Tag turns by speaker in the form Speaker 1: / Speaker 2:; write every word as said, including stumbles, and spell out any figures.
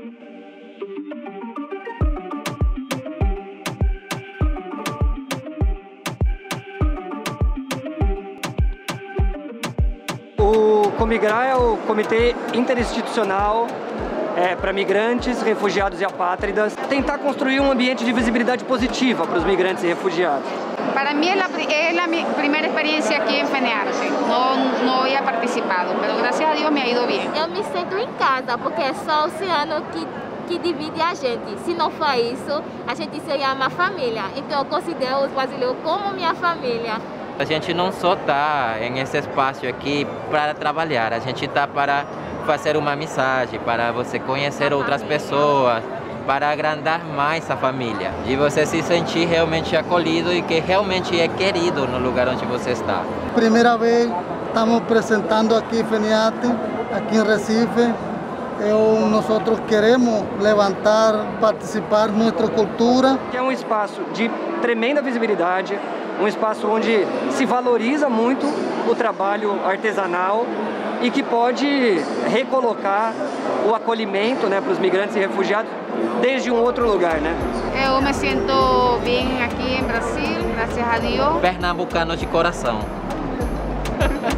Speaker 1: O Comigrar é o Comitê Interinstitucional é, para Migrantes, Refugiados e Apátridas, tentar construir um ambiente de visibilidade positiva para os migrantes e refugiados.
Speaker 2: Para mí es la, es la mi primera experiencia aquí en FENEARTE. No, no había participado, pero gracias a Dios me ha ido bien.
Speaker 3: Eu me sinto em casa, porque é só o oceano que, que divide a gente. Se não for isso, a gente seria uma família. Então eu considero os brasileiros como minha família.
Speaker 4: A gente não só está nesse espaço aqui para trabalhar, a gente está para fazer uma mensagem, para você conhecer outras pessoas, para agrandar mais a família, de você se sentir realmente acolhido e que realmente é querido no lugar onde você está.
Speaker 5: Primeira vez estamos apresentando aqui FENEARTE, aqui em Recife. Eu, nós queremos levantar, participar da nossa cultura.
Speaker 1: É um espaço de tremenda visibilidade, um espaço onde se valoriza muito o trabalho artesanal e que pode recolocar o acolhimento, né, para os migrantes e refugiados desde um outro lugar, né?
Speaker 2: Eu me sinto bem aqui em Brasil, graças a Deus.
Speaker 4: Pernambucano de coração.